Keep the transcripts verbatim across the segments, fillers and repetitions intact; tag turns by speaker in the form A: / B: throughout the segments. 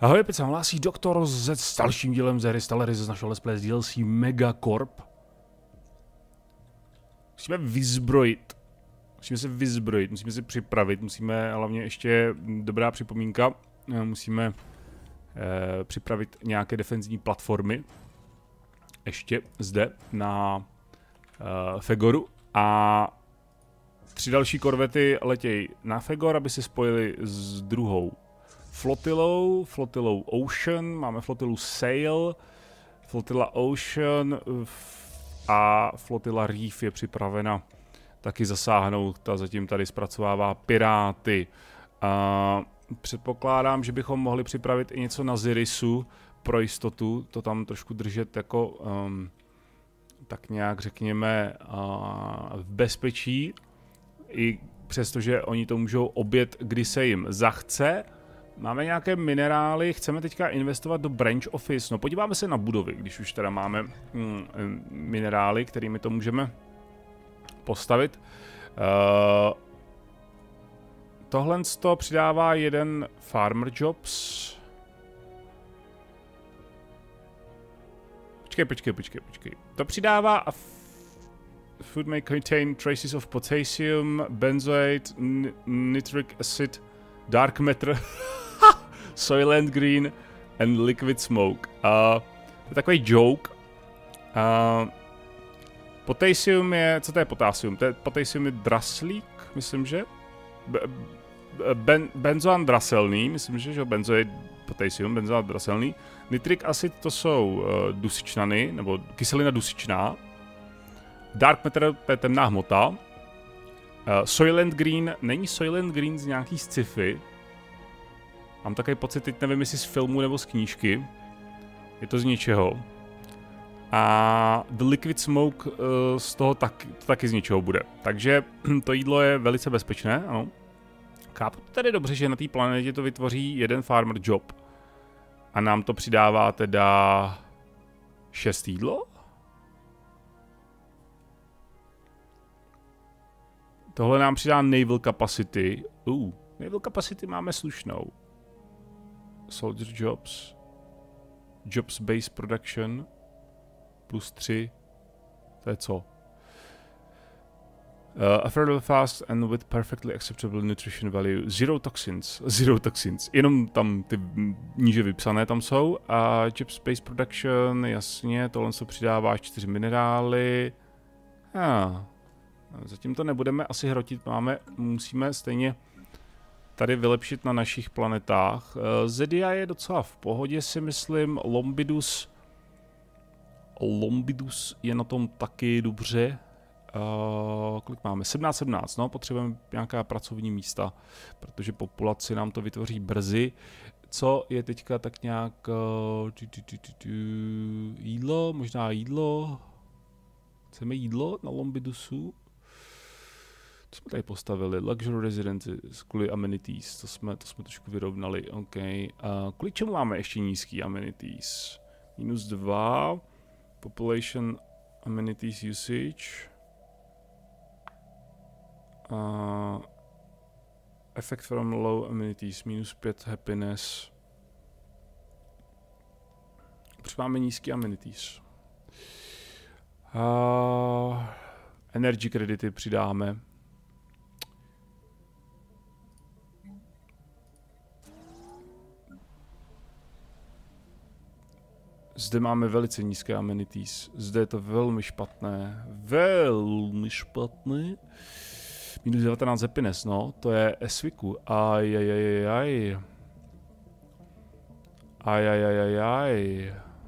A: Ahoj, opět se hlásí Doktor Z s dalším dílem ze hry Stellaris z našeho Let's Play z D L C Megacorp. Musíme vyzbrojit. Musíme se vyzbrojit, musíme se připravit, musíme hlavně ještě dobrá připomínka. Musíme eh, připravit nějaké defenzivní platformy. Ještě zde na eh, Fegoru. A tři další korvety letějí na Fegor, aby se spojili s druhou flotilou, flotilou Ocean, máme flotilu Sail, flotila Ocean a flotila Reef je připravena taky zasáhnout, ta zatím tady zpracovává piráty. A předpokládám, že bychom mohli připravit i něco na Zirisu pro jistotu, to tam trošku držet jako um, tak nějak řekněme uh, v bezpečí, i přestože oni to můžou objet, kdy se jim zachce. Máme nějaké minerály, chceme teďka investovat do branch office, no podíváme se na budovy, když už teda máme mm, minerály, kterými to můžeme postavit. Uh, tohle to přidává jeden farmer jobs. Počkej, počkej, počkej, počkej. To přidává a food may contain traces of potassium, benzoate, nitric acid, dark matter, Soylent Green and Liquid Smoke. Uh, to je takový joke. Uh, potassium je, co to je potassium? To je, potassium je draslík, myslím, že? Ben, benzoan draselný, myslím, že, že benzo je potassium, benzoan draselný. Nitric acid to jsou uh, dusičnany, nebo kyselina dusičná. Dark matter to je temná hmota. Uh, Soylent Green, není Soylent Green z nějaký sci-fi. Mám takový pocit, teď nevím, jestli z filmu nebo z knížky. Je to z něčeho. A The Liquid Smoke uh, z toho tak, to taky z něčeho bude. Takže to jídlo je velice bezpečné, ano. Chápu to tedy dobře, že na té planetě to vytvoří jeden farmer job. A nám to přidává teda šest jídlo? Tohle nám přidá naval capacity. Uh, naval capacity máme slušnou. Soldier jobs. Jobs base production. Plus tři. To je co? Uh, affordable fast and with perfectly acceptable nutrition value. Zero toxins. Zero toxins. Jenom tam ty níže vypsané tam jsou. A jobs base production, jasně, tohle se přidává čtyři minerály. Ah. Zatím to nebudeme asi hrotit, máme, musíme stejně tady vylepšit na našich planetách. Zedia je docela v pohodě, si myslím. Lombidus Lombidus je na tom taky dobře. Uh, kolik máme? sedmnáct sedmnáct, no, potřebujeme nějaká pracovní místa, protože populaci nám to vytvoří brzy. Co je teďka tak nějak uh, tu, tu, tu, tu, tu, jídlo, možná jídlo. Chceme jídlo na Lombidusu? Co jsme tady postavili? Luxury residences, kvůli amenities, to jsme, to jsme trošku vyrovnali, OK. Uh, kvůli čemu máme ještě nízký amenities? Minus dva, population amenities usage. Uh, effect from low amenities, minus pět happiness. Proč máme nízký amenities? Uh, energy kredity přidáme. Zde máme velice nízké amenities. Zde je to velmi špatné. Velmi špatné. Minus devatenáct happiness, no. To je esviku. Ajajajajaj. Ajajajajaj.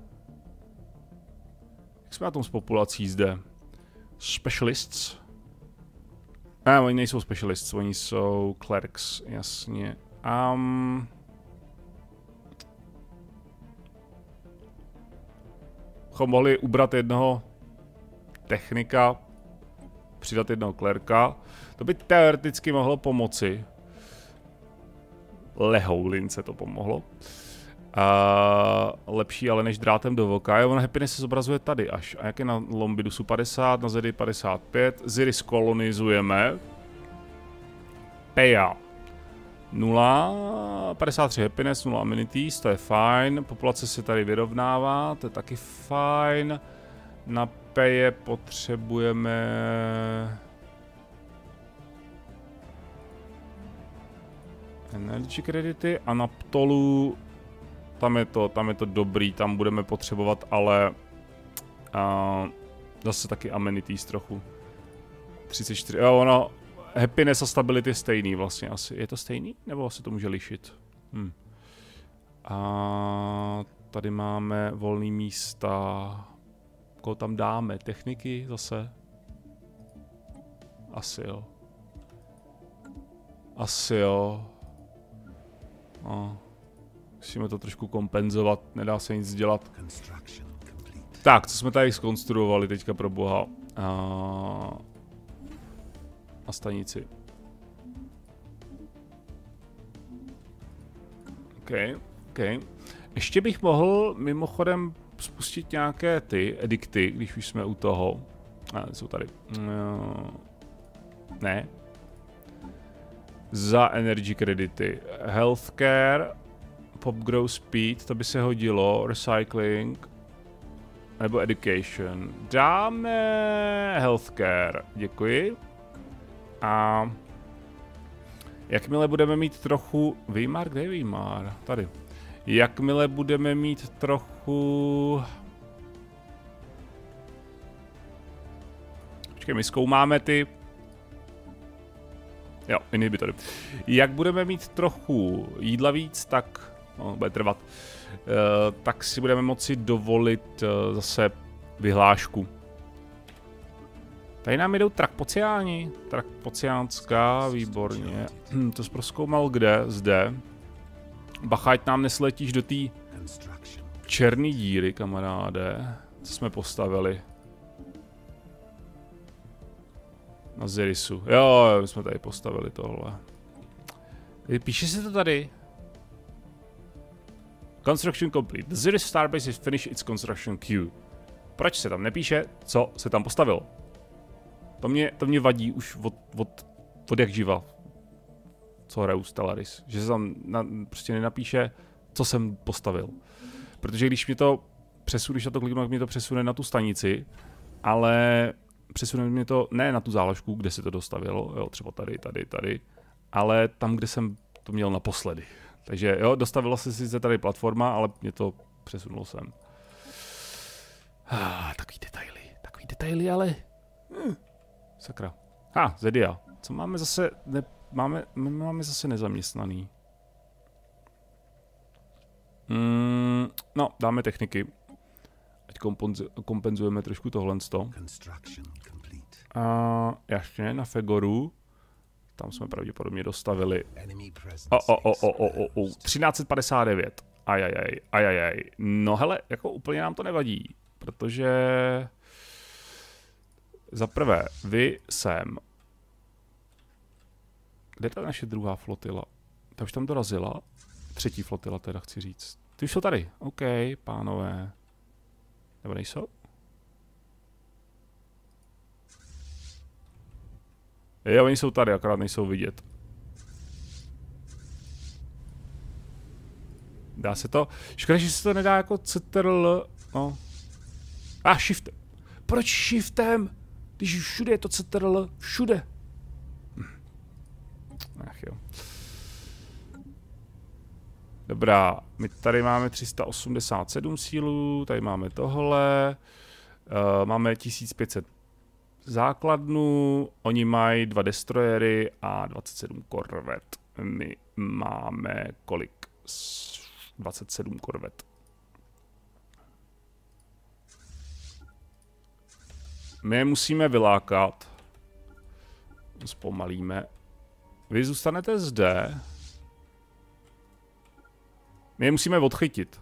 A: Jak jsme na tom s populací zde? Specialists? Ne, oni nejsou specialists, oni jsou clerics, jasně. Um, bychom mohli ubrat jednoho technika, přidat jednoho klerka. To by teoreticky mohlo pomoci. Lehoulince to pomohlo. Uh, lepší ale než drátem do voka. Jo, on happiness se zobrazuje tady až. A jak je na Lombidusu padesát, na Zedy padesát pět. Ziris kolonizujeme. Peja. nula, padesát tři happiness, nula amenities, to je fajn. Populace se tady vyrovnává, to je taky fajn. Na peje potřebujeme... energy kredity a na Ptolu tam je to, tam je to dobrý, tam budeme potřebovat, ale uh, zase taky amenities trochu. třicet čtyři, jo, ono, happiness a stability je stejný vlastně asi. Je to stejný? Nebo se to může lišit? Hm. A tady máme volné místa. Koho tam dáme? Techniky zase? Asi jo. Asi jo. No. Musíme to trošku kompenzovat, nedá se nic dělat. Tak, co jsme tady zkonstruovali teďka pro boha? A... na stanici. OK, OK. Ještě bych mohl mimochodem spustit nějaké ty edikty, když už jsme u toho. A, jsou tady. Ne. Za energy kredity. Healthcare, pop grow speed, to by se hodilo. Recycling. Nebo education. Dáme healthcare. Děkuji. A jakmile budeme mít trochu... Weimar? Kde je Weimar? Tady. Jakmile budeme mít trochu... Počkej, my zkoumáme ty... Jo, inhibitory. Jak budeme mít trochu jídla víc, tak... No, bude trvat. Uh, tak si budeme moci dovolit uh, zase vyhlášku. Tady nám jdou trakpociáni. Trakpociánská, výborně. Hm, to jsi prozkoumal kde? Zde. Bacha, ať nám nesletíš do té černé díry, kamaráde. Co jsme postavili? Na Zirisu. Jo, my jsme tady postavili tohle. Píše se to tady. Construction complete. The Ziris Starbase has finished its construction queue. Proč se tam nepíše, co se tam postavilo? To mě, to mě vadí už od, od, od jak živa, co hraju Stellaris. Že se tam na, prostě nenapíše, co jsem postavil. Protože když mě to přesune, když na to kliknu, mě to přesune na tu stanici, ale přesune mě to ne na tu záložku, kde se to dostavilo, jo, třeba tady, tady, tady, ale tam, kde jsem to měl naposledy. Takže jo, dostavila se sice tady platforma, ale mě to přesunulo sem. Ah, takový detaily, takový detaily, ale... Hm. Sakra. Ha, Zedia. Co máme zase, ne, máme, my máme zase nezaměstnaný. Mm, no, dáme techniky. Ať kompenzujeme trošku tohle. A jasně, na Fegoru. Tam jsme pravděpodobně dostavili. O, o, o, o, o, o, o. třináct set padesát devět. Ajajaj, ajajaj. No hele, jako úplně nám to nevadí. Protože... Za prvé, vy sem. Kde je ta naše druhá flotila? Ta už tam dorazila. Třetí flotila teda chci říct. Ty už jsou tady. OK, pánové. Nebo nejsou? Jo, oni jsou tady, akorát nejsou vidět. Dá se to? Škoda, že se to nedá jako ctrl. No. A ah, shift. Proč shiftem? Když všude je to ctrl, všude. Hm. Ach jo. Dobrá, my tady máme tři sta osmdesát sedm sílů, tady máme tohle. Uh, máme tisíc pět set základnu, oni mají dva destroyery a dvacet sedm korvet. My máme kolik? dvacet sedm korvet. My je musíme vylákat. Zpomalíme. Vy zůstanete zde. My je musíme odchytit.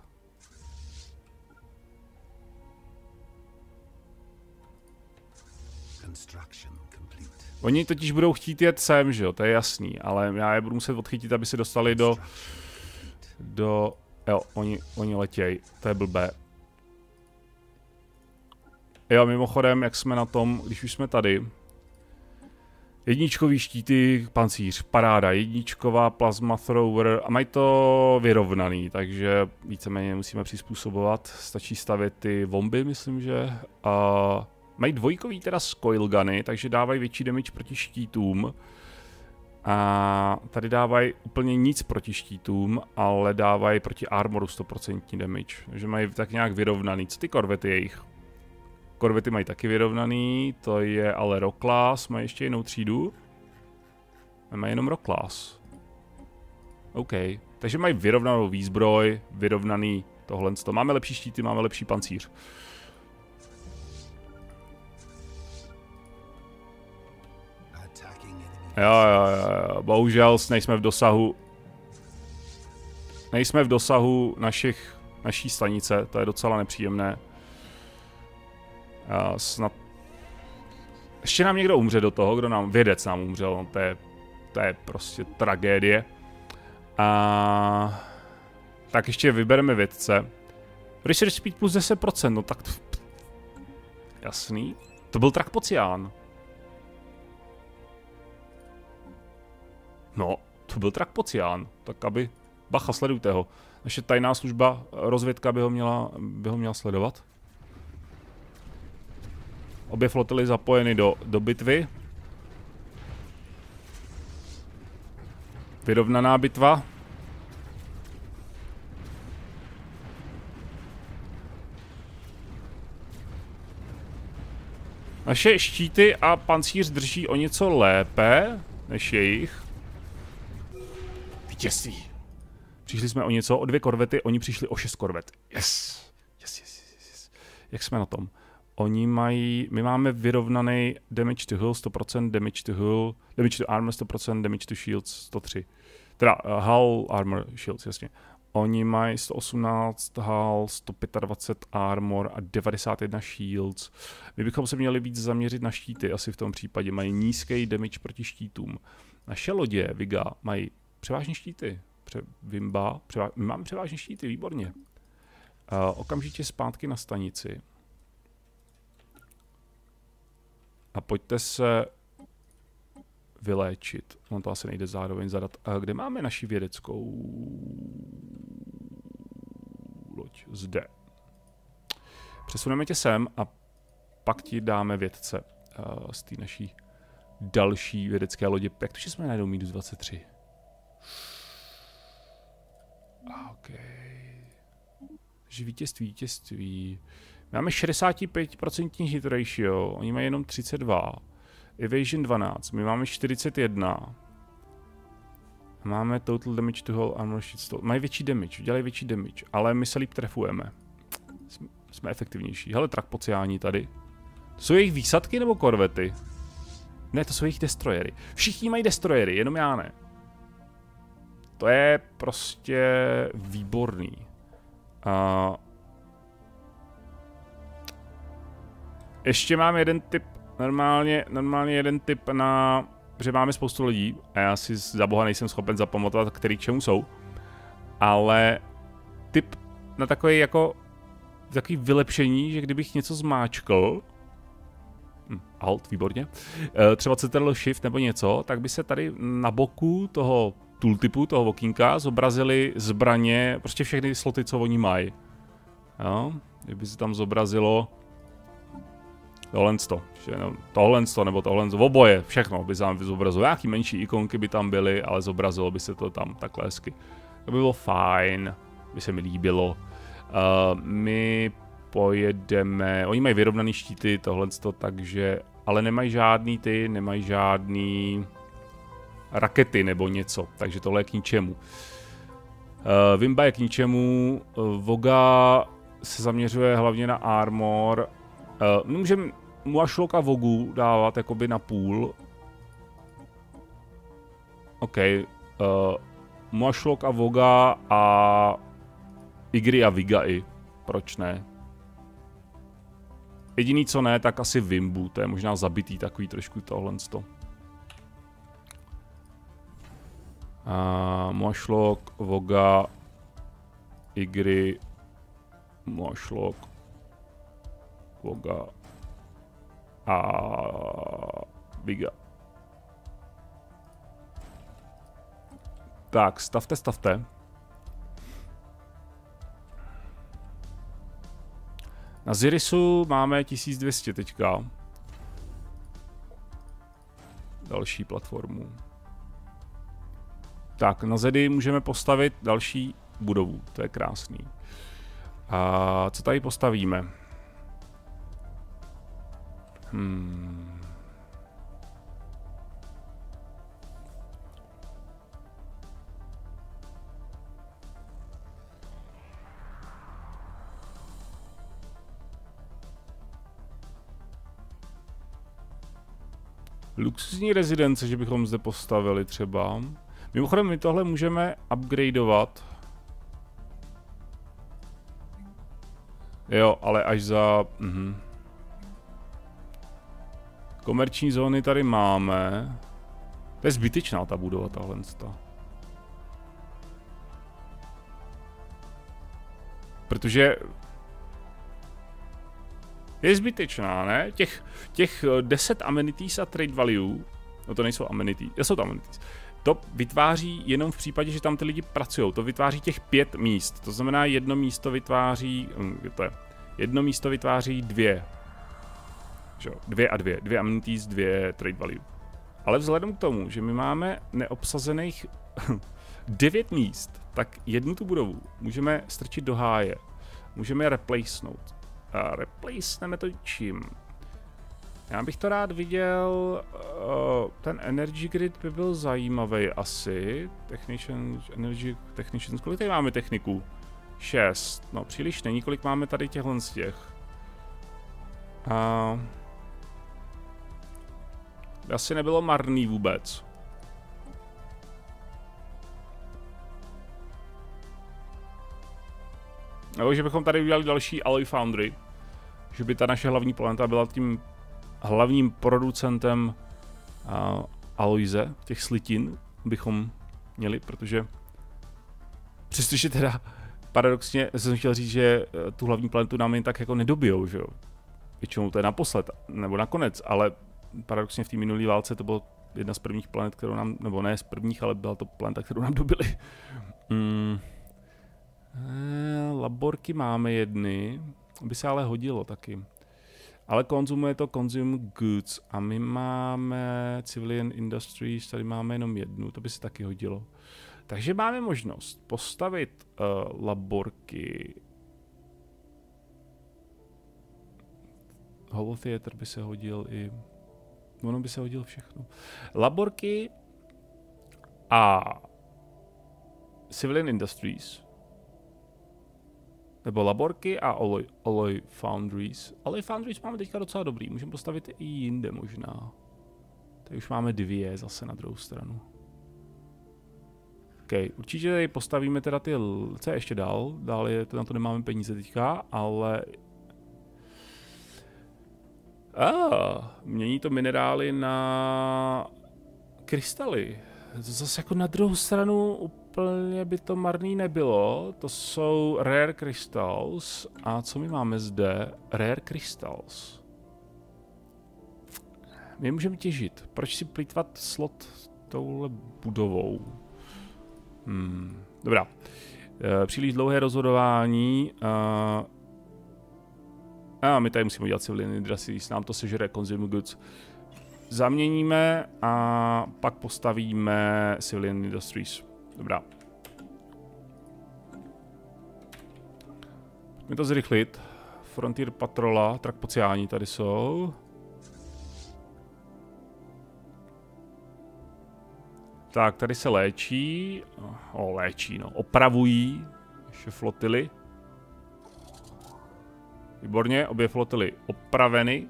A: Oni totiž budou chtít jet sem, že jo, to je jasný, ale já je budu muset odchytit, aby se dostali do... Do... Jo, oni, oni letěj, to je blbé. Jo, mimochodem, jak jsme na tom, když už jsme tady, Jedničkový štíty, pancíř, paráda, jedničková plasma thrower a mají to vyrovnaný, takže víceméně musíme přizpůsobovat. Stačí stavět ty bomby, myslím, že. A mají dvojkový teda coil guny, takže dávají větší damage proti štítům. A tady dávají úplně nic proti štítům, ale dávají proti armoru sto procent damage. Takže mají tak nějak vyrovnaný. Co ty korvety jejich? Korvety mají taky vyrovnaný, to je ale rock class, mají ještě jinou třídu. Mají jenom rock class. OK, takže mají vyrovnanou výzbroj, vyrovnaný tohle. Máme lepší štíty, máme lepší pancíř. Jo, jo, jo, bohužel nejsme v dosahu. Nejsme v dosahu našich, naší stanice, to je docela nepříjemné. Uh, snad... Ještě nám někdo umře do toho, kdo nám, vědec nám umřel, no, to, je, to je prostě tragédie. Uh, tak ještě vybereme vědce. Research speed plus deset procent, no tak to... Jasný. To byl Trakpocián. No, to byl Trakpocián, tak aby... Bacha, sledujte ho. Naše tajná služba, rozvědka by ho měla, by ho měla sledovat. Obě flotily zapojeny do, do bitvy. Vyrovnaná bitva. Naše štíty a pancíř drží o něco lépe než jejich. Vítězství. Přišli jsme o něco, o dvě korvety, oni přišli o šest korvet. Yes. Yes, yes, yes, yes. Jak jsme na tom? Oni mají, my máme vyrovnaný damage to hull sto procent, damage to hull, damage to armor sto procent, damage to shields sto tři. Teda uh, hull, armor, shields, jasně. Oni mají sto osmnáct hull, sto dvacet pět armor a devadesát jedna shields. My bychom se měli víc zaměřit na štíty, asi v tom případě. Mají nízký damage proti štítům. Naše lodě, Viga, mají převážně štíty. Pře Vimba, převá my máme převážně štíty, výborně. Uh, okamžitě zpátky na stanici. A pojďte se vyléčit. No to asi nejde zároveň zadat. A kde máme naši vědeckou loď? Zde. Přesuneme tě sem a pak ti dáme vědce uh, z té naší další vědecké lodě. Jak to, že jsme najednou minus dvacet tři? OK. Takže vítězství, vítězství. Máme šedesát pět procent hit ratio, oni mají jenom třicet dva. Evasion dvanáct, my máme čtyřicet jedna. Máme total damage to hull armor sheet sto. Mají větší damage, dělají větší damage, ale my se líp trefujeme. Jsme, jsme efektivnější. Hele, Trakpociáni tady. To jsou jejich výsadky nebo korvety? Ne, to jsou jejich destroyery. Všichni mají destroyery, jenom já ne. To je prostě výborný. Uh, ještě mám jeden tip, normálně, normálně jeden tip na, že máme spoustu lidí a já si za boha nejsem schopen zapamatovat, který k čemu jsou. Ale tip na takový jako, takový vylepšení, že kdybych něco zmáčkl, hm, alt, výborně, uh, třeba Ctrl Shift nebo něco, tak by se tady na boku toho tooltipu, toho okýnka, zobrazily zbraně, prostě všechny sloty, co oni mají. Jo? Kdyby se tam zobrazilo tohle to, tohle to, nebo tohle to, oboje, všechno by se tam zobrazilo. Nějaký menší ikonky by tam byly, ale zobrazilo by se to tam takhle hezky. To by bylo fajn, by se mi líbilo. Uh, my pojedeme, oni mají vyrovnaný štíty, tohle to, takže, ale nemají žádný ty, nemají žádný rakety nebo něco, takže tohle je k ničemu. Uh, Vimba je k ničemu, uh, Voga se zaměřuje hlavně na armor. Uh, můžeme Muašlok a Vogu dávat jakoby na půl. OK. Uh, Muašlok a Voga a Igri a Viga i. Proč ne? Jediný co ne, tak asi Vimbu, to je možná zabitý takový trošku tohle. Uh, Muašlok, Voga, Igri, Muašlok, Voga a Viga. Tak, stavte, stavte. Na Zirisu máme tisíc dvě stě teďka. Další platformu. Tak, na Zedy můžeme postavit další budovu, to je krásný. A co tady postavíme? Hmm. Luxusní rezidence, že bychom zde postavili třeba. Mimochodem, my tohle můžeme upgradeovat. Jo, ale až za... Mhm. Komerční zóny tady máme. To je zbytečná ta budova, tahle. Protože... Je zbytečná, ne? Těch, těch deset amenities a trade value, no to nejsou amenities, jsou to amenities, to vytváří jenom v případě, že tam ty lidi pracují, to vytváří těch pět míst, to znamená jedno místo vytváří, to je, jedno místo vytváří dvě, že? Dvě a dvě, dvě amenities, dvě trade value. Ale vzhledem k tomu, že my máme neobsazených devět míst, tak jednu tu budovu můžeme strčit do háje, můžeme je replacenout. A replaceneme to čím? Já bych to rád viděl, uh, ten Energy Grid by byl zajímavý asi. Technician, Energy, Technicians, kolik tady máme techniků? Šest, no příliš není, kolik máme tady těchhle z těch. Uh, asi nebylo marný vůbec. Nebo že bychom tady udělali další Alloy Foundry. Že by ta naše hlavní planeta byla tím hlavním producentem uh, alojze, těch slitin bychom měli, protože přestože teda paradoxně jsem chtěl říct, že tu hlavní planetu nám jen tak jako nedobijou, že jo. Většinou to je naposled, nebo nakonec, ale paradoxně v té minulé válce to bylo jedna z prvních planet, kterou nám, nebo ne z prvních, ale byla to planeta, kterou nám dobili. Mm. Laborky máme jedny, by se ale hodilo taky. Ale konzumuje to Consumer Goods a my máme Civilian Industries, tady máme jenom jednu, to by se taky hodilo. Takže máme možnost postavit uh, laborky. Holotheater by se hodil i... Ono by se hodil všechno. Laborky a Civilian Industries. Nebo laborky a Alloy, Alloy Foundries. Alloy Foundries máme teďka docela dobrý, můžeme postavit i jinde možná. Tady už máme dvě zase na druhou stranu. OK, určitě tady postavíme teda ty, co je ještě dál, dál je, na to nemáme peníze teďka, ale... Ah, mění to minerály na krystaly. Zase jako na druhou stranu úplně by to marný nebylo. To jsou Rare Crystals. A co my máme zde? Rare Crystals. My můžeme těžit. Proč si plýtvat slot touhle budovou? Hmm, dobrá. E, příliš dlouhé rozhodování. E, a my tady musíme udělat Civilian Industries, nám to sežere Consumer Goods. Zaměníme a pak postavíme Civilian Industries. Dobrá. Pojďme to zrychlit. Frontier Patrola, Trakpociáni tady jsou. Tak, tady se léčí. O, léčí, no. Opravují ještě flotily. Výborně, obě flotily opraveny.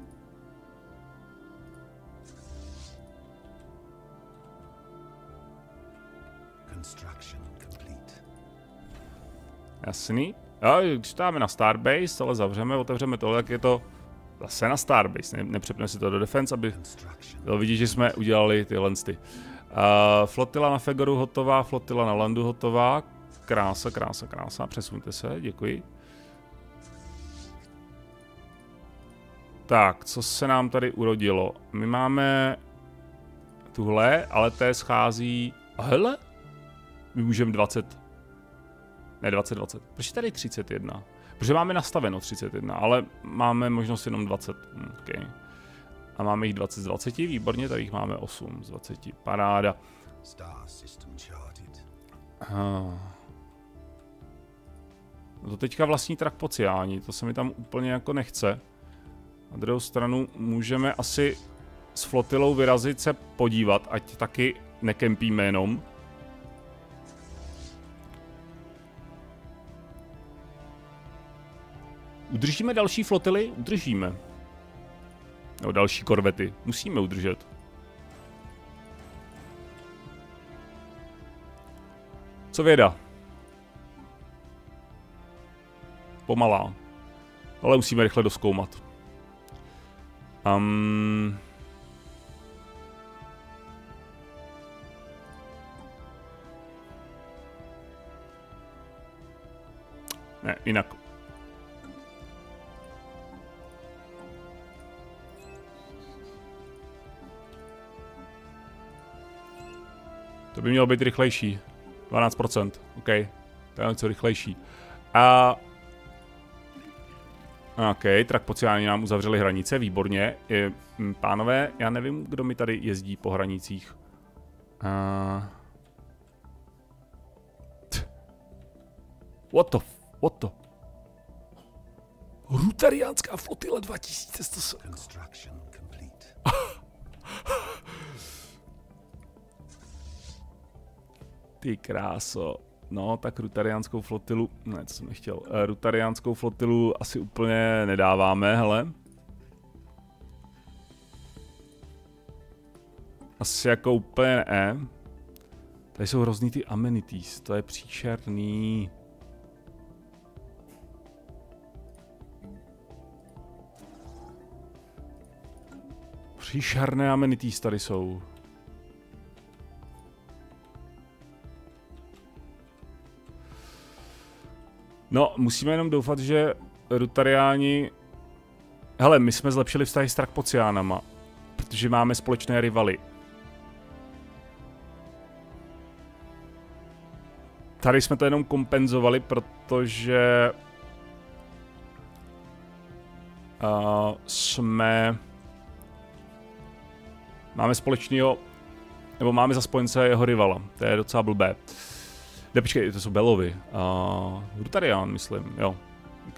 A: Jasný. Jo, když dáme na Starbase, tohle zavřeme, otevřeme tohle, tak je to zase na Starbase. Ne, nepřepneme si to do Defense, aby bylo vidět, že jsme udělali tyhle ty. Uh, flotila na Fegoru hotová, flotila na Landu hotová. Krása, krása, krása. Přesuňte se, děkuji. Tak, co se nám tady urodilo? My máme tuhle, ale té schází... Hele? My můžeme dvacet. Ne, dvacet, dvacet. Proč je tady třicet jedna? Protože máme nastaveno třicet jedna, ale máme možnost jenom dvacet. Hm, okay. A máme jich dvacet z dvacet, výborně, tady jich máme osm z dvacet. Paráda. Ah. No to teďka vlastní Trakpociáni, to se mi tam úplně jako nechce. Na druhou stranu můžeme asi s flotilou vyrazit se podívat, ať taky nekempíme jenom. Udržíme další flotily? Udržíme. No, další korvety. Musíme udržet. Co věda? Pomalá. Ale musíme rychle dozkoumat. Um... Ne, jinak. To by mělo být rychlejší. dvanáct procent. OK. To je něco rychlejší. A... OK, Trakpociáni nám uzavřeli hranice, výborně. I, m, pánové, já nevím, kdo mi tady jezdí po hranicích. Uh... What the... What the... Rutariánská flotila dva tisíce sto sedm. Ty kráso. No, tak Rutariánskou flotilu, ne, co jsem nechtěl, uh, Rutariánskou flotilu asi úplně nedáváme, hele. Asi jako úplně ne. Tady jsou hrozný ty amenities, to je příšerný. Příšerné amenities tady jsou. No, musíme jenom doufat, že Rutariáni... Hele, my jsme zlepšili vztahy s Trakpociánama, protože máme společné rivaly. Tady jsme to jenom kompenzovali, protože... Uh, jsme... Máme společného... Nebo máme za spojence jeho rivala, to je docela blbé. Ne, počkej, to jsou Belovi. Uh, Rutarián, myslím, jo. OK.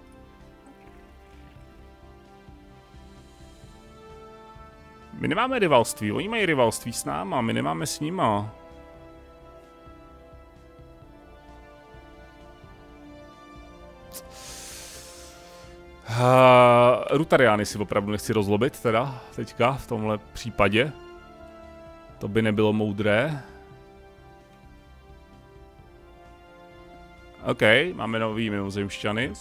A: My nemáme rivalství, oni mají rivalství s náma, my nemáme s nima. Uh, Rutariány si opravdu nechci rozlobit, teda, teďka, v tomhle případě. To by nebylo moudré. OK, máme nový mimozemšťany.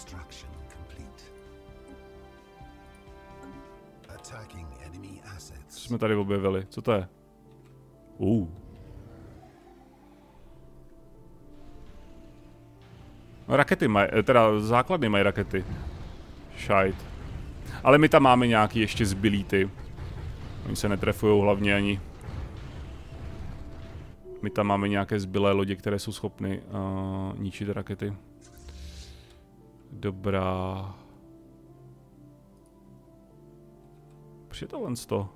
A: Co jsme tady objevili? Co to je? Uh. No, rakety mají, teda základny mají rakety. Šajt. Ale my tam máme nějaký ještě zbylý ty. Oni se netrefujou hlavně ani. My tam máme nějaké zbylé lodě, které jsou schopny uh, ničit rakety. Dobrá. Proč je tohle to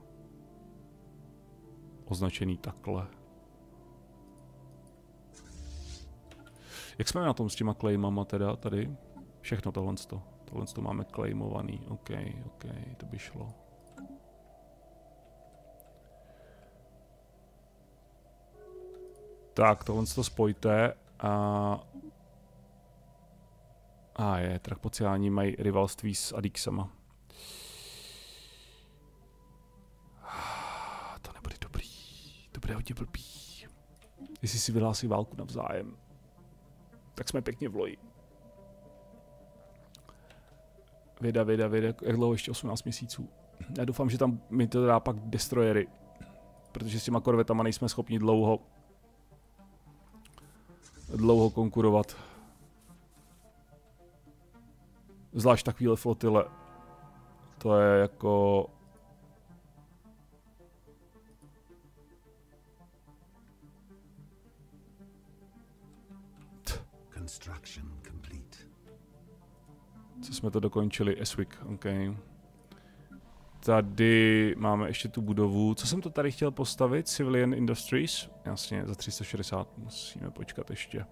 A: označený takhle? Jak jsme na tom s těma claimama teda tady? Všechno tohle to. Tohle to máme claimovaný. OK, OK, to by šlo. Tak, tohle to spojte a... A je, Trakpociáni mají rivalství s Adixama. To nebude dobrý. To bude hodně blbý. Jestli si vyhlásí válku navzájem, tak jsme pěkně v loji. Věda, věda, věda, jak dlouho ještě osmnáct měsíců. Já doufám, že tam mi to dá pak destroyery. Protože s těma korvetama nejsme schopni dlouho dlouho konkurovat. Zvlášť takovýhle flotile. To je jako... Co jsme to dokončili? Eswick, OK. Tady máme ještě tu budovu. Co jsem to tady chtěl postavit? Civilian Industries? Jasně, za tři sta šedesát. Musíme počkat ještě.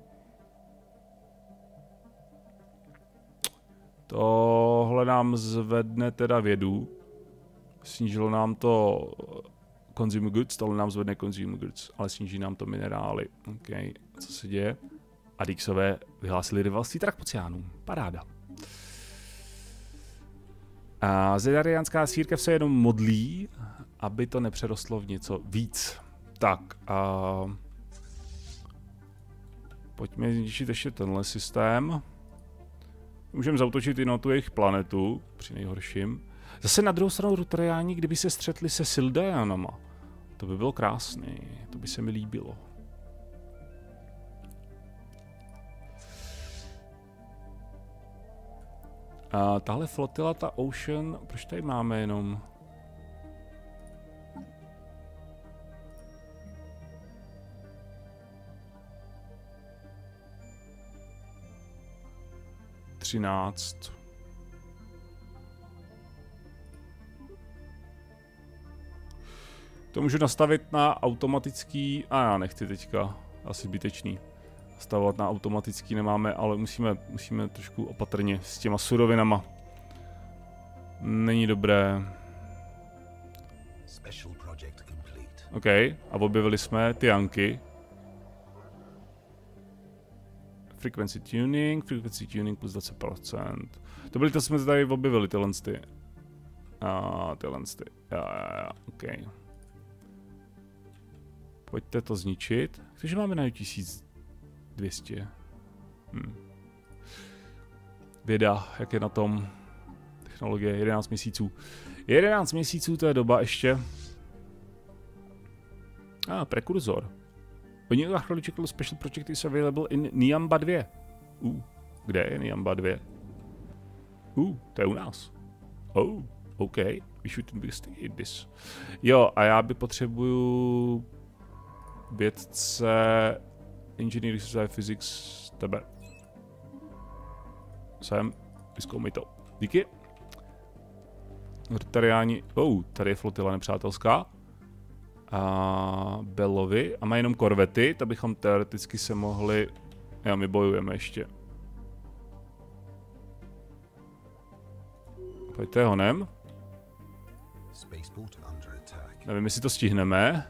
A: Tohle nám zvedne teda vědu. Snížilo nám to consumer goods, tohle nám zvedne consumer goods, ale sníží nám to minerály. OK, co se děje? Adixové vyhlásili rivalství Trakpociánům. Paráda. A zedariánská církev se jenom modlí, aby to nepřerostlo v něco víc. Tak, a pojďme zničit ještě tenhle systém. Můžeme zautočit i na tu jejich planetu, při nejhorším. Zase na druhou stranu Rutariáni, kdyby se střetli se Sildaeanama, to by bylo krásný, to by se mi líbilo. A tahle flotila, ta Ocean, proč tady máme jenom... třináct. To můžu nastavit na automatický... A já nechci teďka, asi zbytečný. Stavovat na automatický nemáme, ale musíme, musíme trošku opatrně s těma surovinama. Není dobré. OK, a objevili jsme ty Janky. Frequency tuning, frequency tuning plus dvacet procent. To byly to, jsme tady objevili tyhle ty. A tyhle ty. Ja, ja, ja, OK. Pojďte to zničit. Takže máme na tisíc dvě stě. Hm. Věda, jak je na tom. Technologie, jedenáct měsíců. jedenáct měsíců, to je doba ještě. A, ah, prekurzor. New archaeological special project is available in Niamba dva. Uh, kde je Niamba dva? Uh, to je u nás. Oh, OK. We should investigate this. Jo, a já by potřebuju vědce Engineering Society Physics tebe. Sem, vyzkoumej to. Díky. Rutariáni, oh, tady je flotila nepřátelská. A Belovi. A má jenom korvety, to bychom teoreticky se mohli... Jo, my bojujeme ještě. Pojďte honem. Nevím, jestli to stihneme.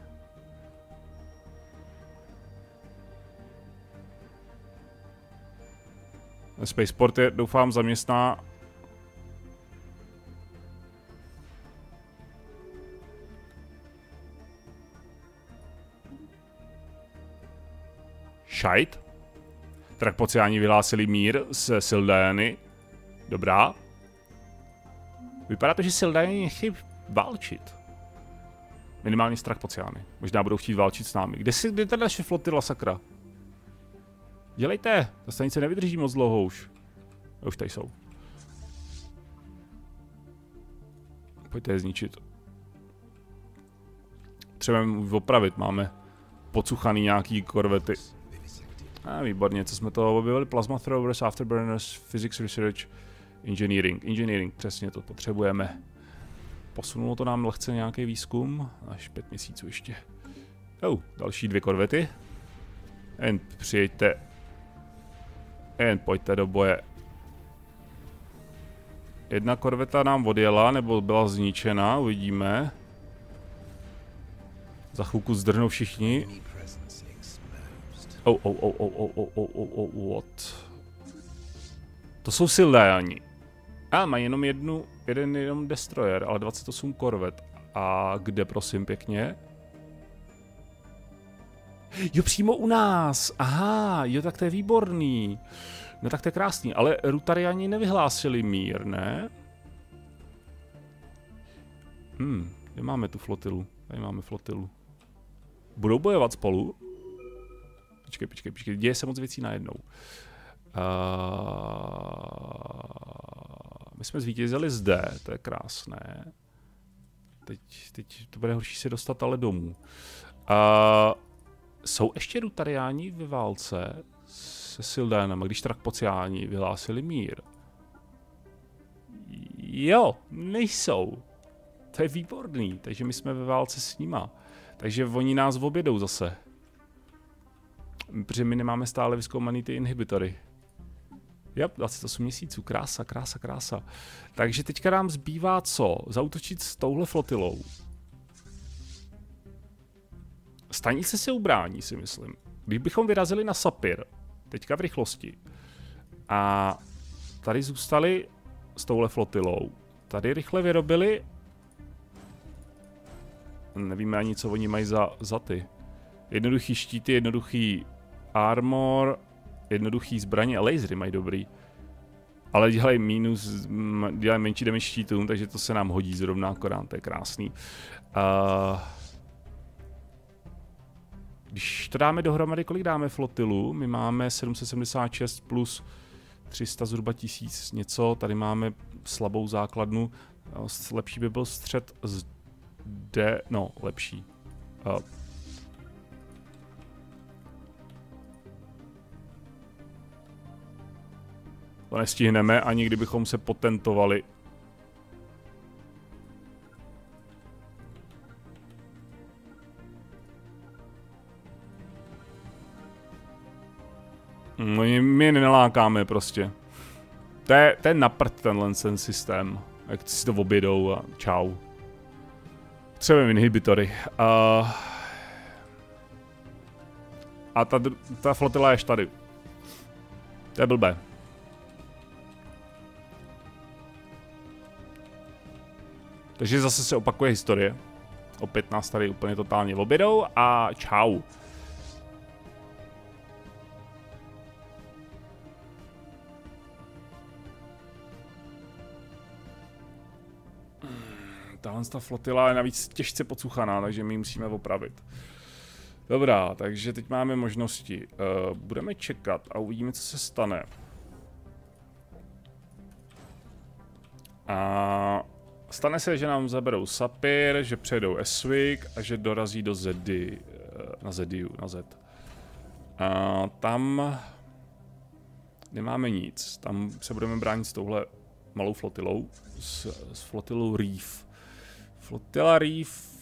A: Spaceport je, doufám, zaměstná... Šajt. Trakpociáni vyhlásili mír se Sildaeny. Dobrá. Vypadá to, že Sildaeny nechtějí válčit. Minimálně s Trakpociány. Možná budou chtít válčit s námi. Kde si, kde ta naše flotila, sakra? Dělejte, ta stanice nevydrží moc dlouho už. Už tady jsou. Pojďte je zničit. Třeba opravit, máme pocuchaný nějaký korvety. A výborně, co jsme to objevili? Plasma throwers, afterburners, physics research, engineering. Engineering, přesně to potřebujeme. Posunulo to nám lehce nějaký výzkum, až pět měsíců ještě. Oh, další dvě korvety. Jen přijeďte. Jen pojďte do boje. Jedna korveta nám odjela, nebo byla zničena, uvidíme. Za chvilku zdrhnou všichni. Oh, oh, oh, oh, oh, oh, oh, oh, oh, what? To jsou Sildaeni. A, mají jenom jednu, jeden jenom destroyer, ale dvacet osm korvet. A kde, prosím, pěkně? Jo, přímo u nás. Aha, jo, tak to je výborný. No tak to je krásný, ale Rutariáni nevyhlásili mír, ne? Hm, kde máme tu flotilu? Tady máme flotilu. Budou bojovat spolu? Počkej, počkej, počkej, děje se moc věcí najednou. Uh, my jsme zvítězili zde, to je krásné. Teď, teď to bude horší se dostat ale domů. Uh, jsou ještě Rutariáni ve válce se Sildaenama, když Trakpociáni vyhlásili mír? Jo, nejsou. To je výborný, takže my jsme ve válce s nima. Takže oni nás objedou zase. Protože my nemáme stále vyzkoumaný ty inhibitory. Jo, dvacet osm měsíců, krása, krása, krása. Takže teďka nám zbývá co? Zaútočit s touhle flotilou. Stanice se ubrání, si myslím. Když bychom vyrazili na Sapir, teďka v rychlosti, a tady zůstali s touhle flotilou, tady rychle vyrobili, nevíme ani, co oni mají za, za ty. Jednoduchý štíty, jednoduchý armor, jednoduchý zbraně a lasery mají dobrý. Ale dělají minus, dělají menší damage štítům, takže to se nám hodí zrovna akorát, to je krásný. Uh, když to dáme dohromady, kolik dáme flotilu? My máme sedm set sedmdesát šest plus tři sta zhruba tisíc něco, tady máme slabou základnu, lepší by byl střed zde, no lepší. Uh, To nestihneme, ani kdybychom se potentovali. No, my je nenalákáme prostě. To je, to je na prd tenhle ten systém. Jak si to objedou a čau. Třeba inhibitory. Uh, a ta, ta flotila je až tady. To je blbé. Takže zase se opakuje historie. Opět nás tady úplně totálně objedou a čau. Tahle ta flotila je navíc těžce pocuchaná, takže my ji musíme opravit. Dobrá, takže teď máme možnosti. Uh, budeme čekat a uvidíme, co se stane. A stane se, že nám zaberou Sapir, že přejdou Eswick a že dorazí do Zedy, na Zediu, na Z. A tam nemáme nic, tam se budeme bránit s touhle malou flotilou, s, s flotilou Reef. Flotila Reef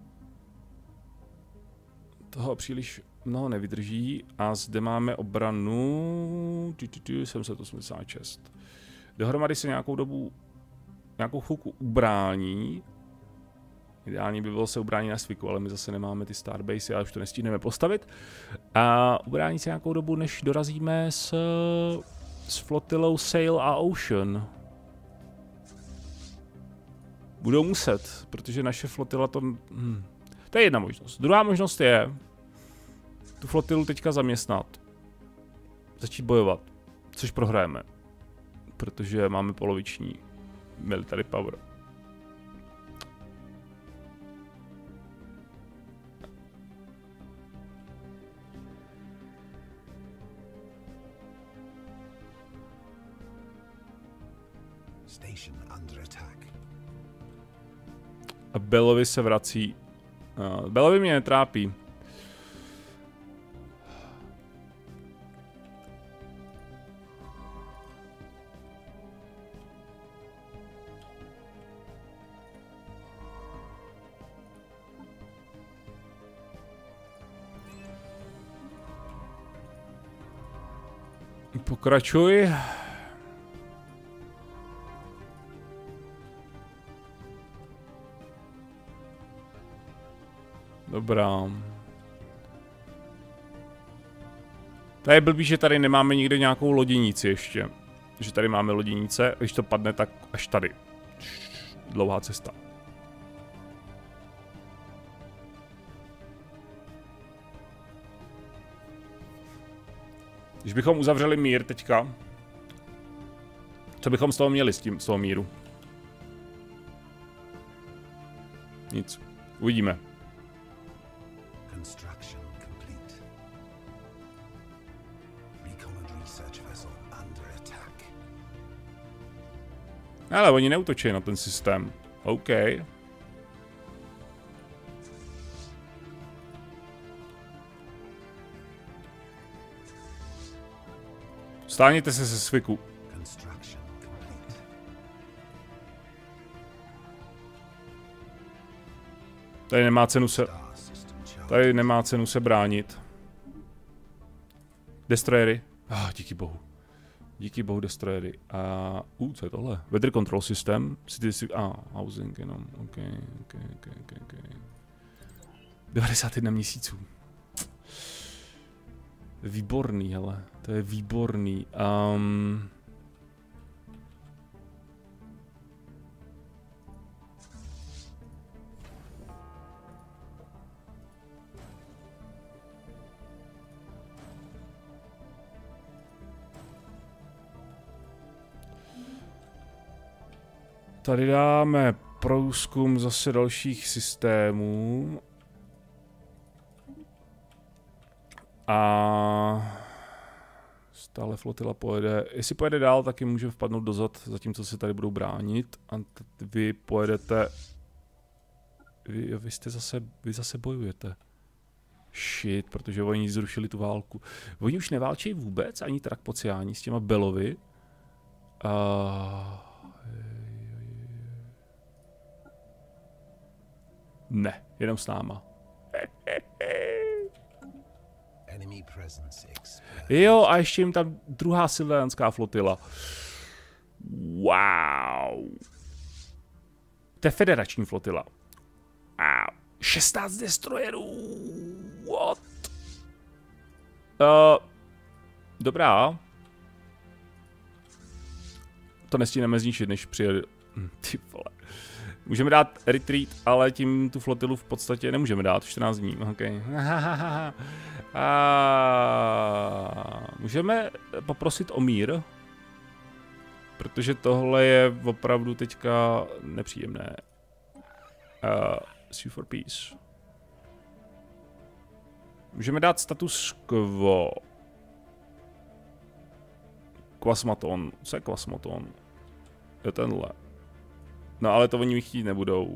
A: toho příliš mnoho nevydrží a zde máme obranu sedm set osmdesát šest. Dohromady se nějakou dobu nějakou chvilku ubrání. Ideální by bylo se ubránit na Sviku, ale my zase nemáme ty Starbase, ale už to nestihneme postavit. A ubrání se nějakou dobu, než dorazíme s, s flotilou Sail a Ocean. Budou muset, protože naše flotila to... Hm. To je jedna možnost. Druhá možnost je tu flotilu teďka zaměstnat. Začít bojovat, což prohrajeme. Protože máme poloviční military power. A Belovi se vrací. Uh, Belovi mě netrápí. Pokračuj. Dobrá. To je blbý, že tady nemáme nikde nějakou loděnici ještě. Že tady máme loděnice, když to padne, tak až tady. Dlouhá cesta. Když bychom uzavřeli mír teďka, co bychom z toho měli s tím, z toho míru? Nic. Uvidíme. Ale oni neútočí na ten systém. OK. Stáhněte se ze Sviku. Tady nemá cenu se... Tady nemá cenu se bránit. Destroyery. Ah, díky bohu. Díky bohu destroyery. A... Uh, co je tohle? Weather control system. City... A, ah, housing jenom. OK, OK, OK, OK, OK. devadesát jedna měsíců. Výborný, hele. To je výborný. Um... Tady dáme průzkum zase dalších systémů. A stále flotila pojede. Jestli pojede dál, taky může vpadnout dozad, zatímco se tady budou bránit. A vy pojedete... Vy, vy jste zase, vy zase bojujete. Shit, protože oni zrušili tu válku. Oni už neválčí vůbec, ani Trakpociáni s těma Belovi. Uh... Ne, jenom s náma. Jo, a ještě jim tam druhá sildanská flotila. Wow. To je federační flotila. Wow. šestnáct destroyerů. What? Uh, dobrá. To nestíneme zničit, než přijede. Hm, ty vole. Můžeme dát retreat, ale tím tu flotilu v podstatě nemůžeme dát. čtrnáct dní, ok. A můžeme poprosit o mír, protože tohle je opravdu teďka nepříjemné. Uh, Sue for peace. Můžeme dát status quo. Kvasmaton. Co je Kvasmaton? Jo, tenhle. No ale to oni chtít nebudou.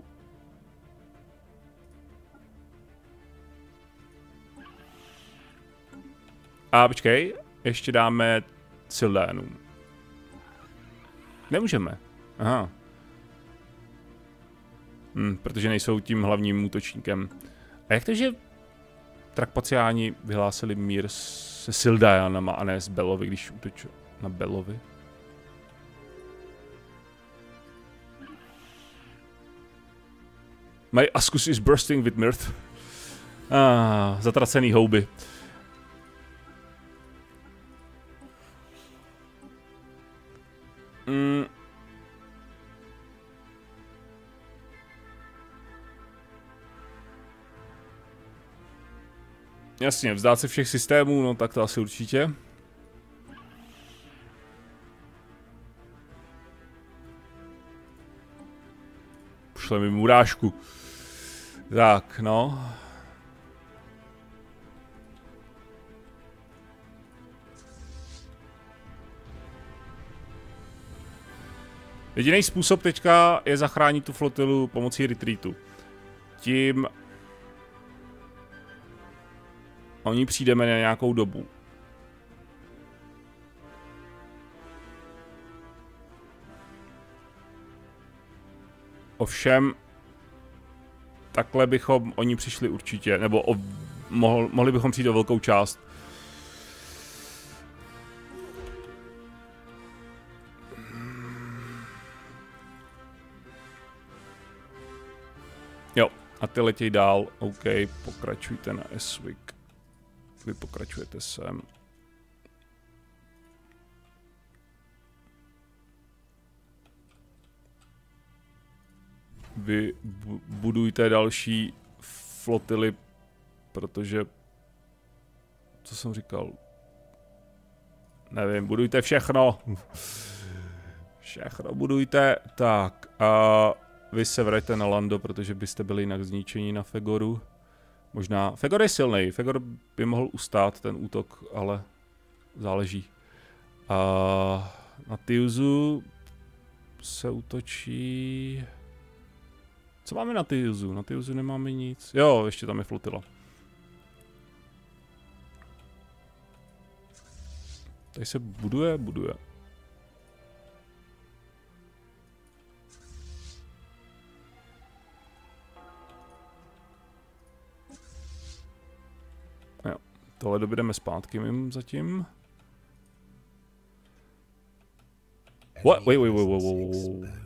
A: A počkej, ještě dáme Sildánům. Nemůžeme. Aha. Hm, protože nejsou tím hlavním útočníkem. A jak to, že Trakpociáni vyhlásili mír se Sildajanama a ne s Belovi, když útočil na Belovi? My Askus is bursting with mirth. Ah, zatracený houby. Mm. Jasně, vzdát se všech systémů, no tak to asi určitě. Pošle mi murážku. Tak, no. Jediný způsob teďka je zachránit tu flotilu pomocí retreatu. Tím oni přijdeme na nějakou dobu. Ovšem, takhle bychom oni přišli určitě, nebo o, mohl, mohli bychom přijít o velkou část. Jo, a ty letěj dál, OK, pokračujte na Eswick. Vy pokračujete sem. Vy bu budujte další flotily, protože... Co jsem říkal? Nevím, budujte všechno. Všechno budujte. Tak, a vy se vraťte na Lando, protože byste byli jinak zničeni na Fegoru. Možná... Fegor je silný, Fegor by mohl ustát ten útok, ale záleží. A na Tiuzu se útočí... Co máme na Tiuzu? Na Tiuzu nemáme nic. Jo, ještě tam je flotila. Tady se buduje, buduje. tohle dobydeme zpátky mým zatím. What? Wait, wait, wait, wait, wait, wait.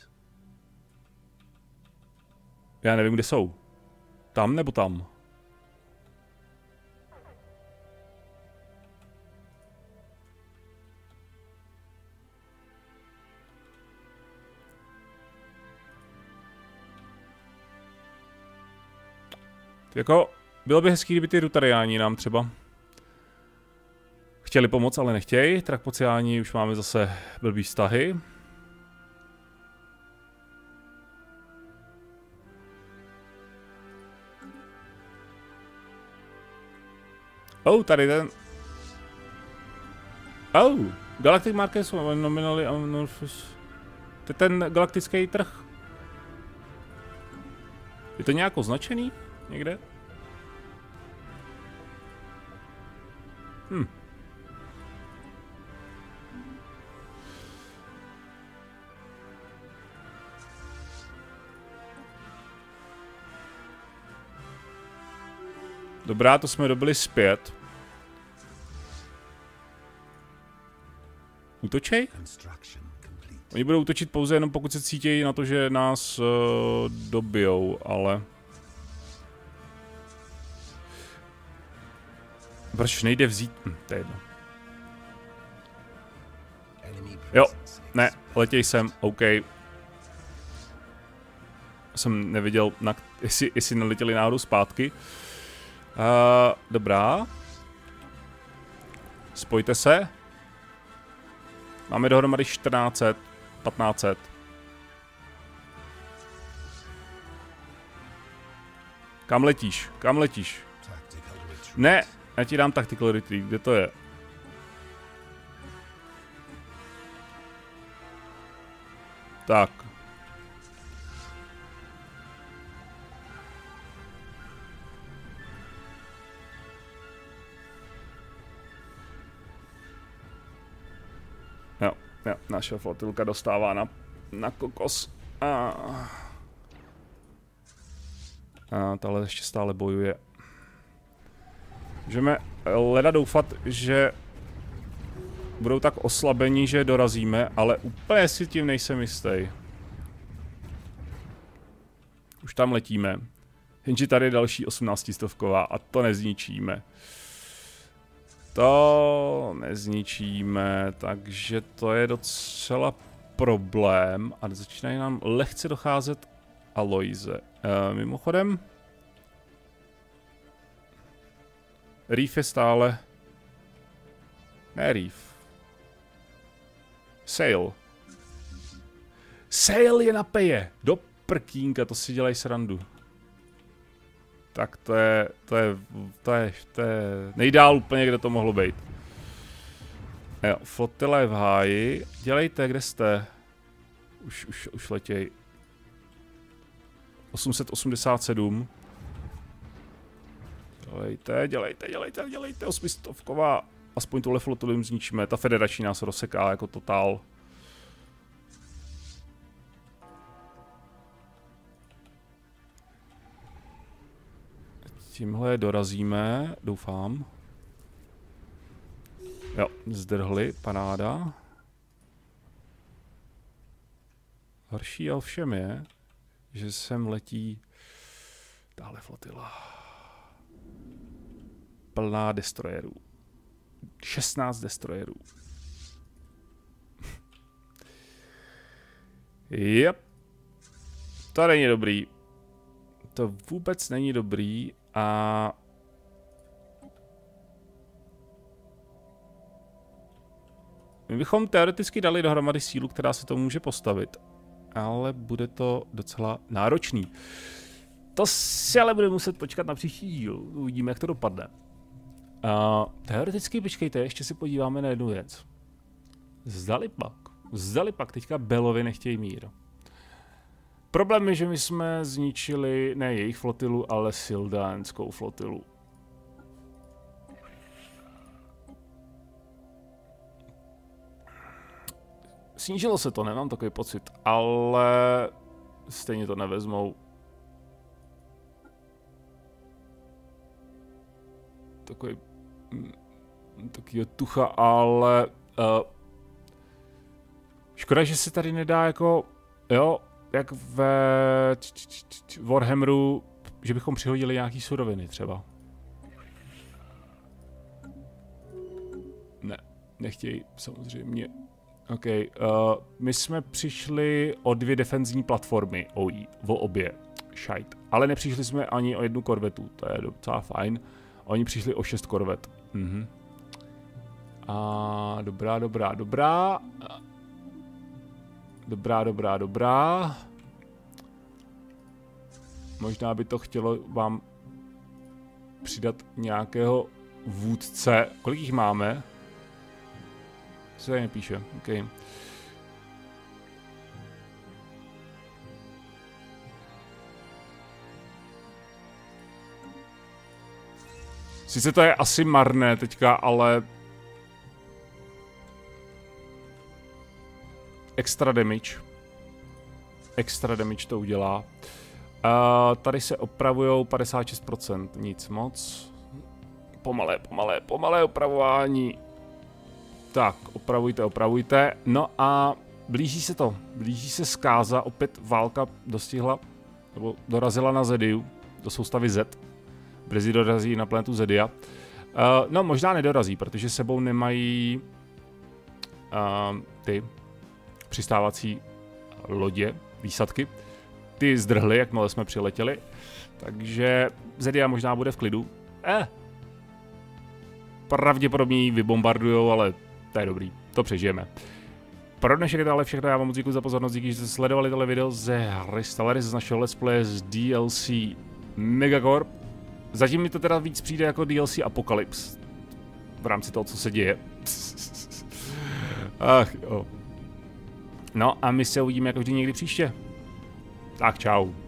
A: Já nevím, kde jsou. Tam nebo tam? Jako, bylo by hezký, kdyby ty Rutariáni nám třeba chtěli pomoct, ale nechtějí. Trakpociáni už máme zase blbý vztahy. Oh, tady ten... Oh, Galactic Markets nominally amorphous. To je ten galaktický trh. Je to nějak označený? Někde? Hm. Dobrá, to jsme dobili zpět. Útočej? Oni budou útočit pouze jenom pokud se cítí na to, že nás uh, dobijou, ale... Proč nejde vzít? Hm, to je jedno. Jo, ne, letěj sem, OK. Jsem neviděl, na, jestli, jestli neletěli náhodou zpátky. Uh, dobrá. Spojte se. Máme dohromady čtrnáct set, patnáct set. Kam letíš? Kam letíš? Ne, já ti dám tactical retreat, kde to je? Tak. Jo, jo, naše flotilka dostává na, na kokos. A, a tahle ještě stále bojuje. Můžeme leda doufat, že budou tak oslabení, že dorazíme, ale úplně si tím nejsem jistý. Už tam letíme. Jenže tady je další osmnáctistovková a to nezničíme. To nezničíme, takže to je docela problém. A začínají nám lehce docházet Aloise. E, mimochodem... Reef je stále... Ne Reef. Sail. Sail je na peje. Do prkínka, to si dělají srandu. Tak to je, to je, to je, to je nejdál úplně, kde to mohlo být. Jo, flotila je v háji. Dělejte, kde jste. Už, už, už letěj. osm set osmdesát sedm. Dělejte, dělejte, dělejte, dělejte, osmistovková. Aspoň tuhle flotilu jim zničíme. Ta federační nás rozseká jako totál. Tímhle dorazíme, doufám. Jo, zdrhli, paráda. Horší ovšem je, že sem letí tahle flotila. Plná destroyerů. šestnáct destroyerů. Yep. To není dobrý. To vůbec není dobrý a... My bychom teoreticky dali dohromady sílu, která se to může postavit. Ale bude to docela náročný. To si ale bude muset počkat na příští díl. Uvidíme, jak to dopadne. Uh, teoreticky, počkejte, ještě si podíváme na jednu věc. Zdali pak, zdali pak teďka Belovi nechtějí mír. Problém je, že my jsme zničili ne jejich flotilu, ale Sildánskou flotilu. Snížilo se to, nemám takový pocit, ale stejně to nevezmou. Takový Takovýho tucha, ale... Uh, škoda, že se tady nedá jako... Jo, jak ve Warhammeru, že bychom přihodili nějaký suroviny třeba. Ne, nechtějí, samozřejmě. OK, uh, my jsme přišli o dvě defenzní platformy, o, o obě, šajt. Ale nepřišli jsme ani o jednu korvetu, to je docela fajn. Oni přišli o šest korvet. Mhm. A dobrá, dobrá, dobrá. Dobrá, dobrá, dobrá. Možná by to chtělo vám přidat nějakého vůdce. Kolik jich máme? Co tady nepíše? OK. Sice to je asi marné teďka, ale... Extra damage. Extra damage to udělá. Uh, tady se opravujou padesát šest procent, nic moc. Pomalé, pomalé, pomalé opravování. Tak, opravujte, opravujte. No a blíží se to. Blíží se zkáza, opět válka dostihla, nebo dorazila na Zediu, do soustavy Z. Brzy dorazí na planetu Zedia. Uh, no, možná nedorazí, protože sebou nemají uh, ty přistávací lodě, výsadky. Ty zdrhly, jakmile jsme přiletěli. Takže Zedia možná bude v klidu. Eh. Pravděpodobně ji vybombardujou, ale to je dobrý. To přežijeme. Pro dnešek je to ale všechno. Já vám moc děkuji za pozornost. Díky, že jste sledovali tohle video ze hry Stellaris z našeho let's play z D L C Megacorp. Zatím mi to teda víc přijde jako D L C Apocalypse. V rámci toho, co se děje. Ach jo. No a my se uvidíme jako vždy někdy příště. Tak čau.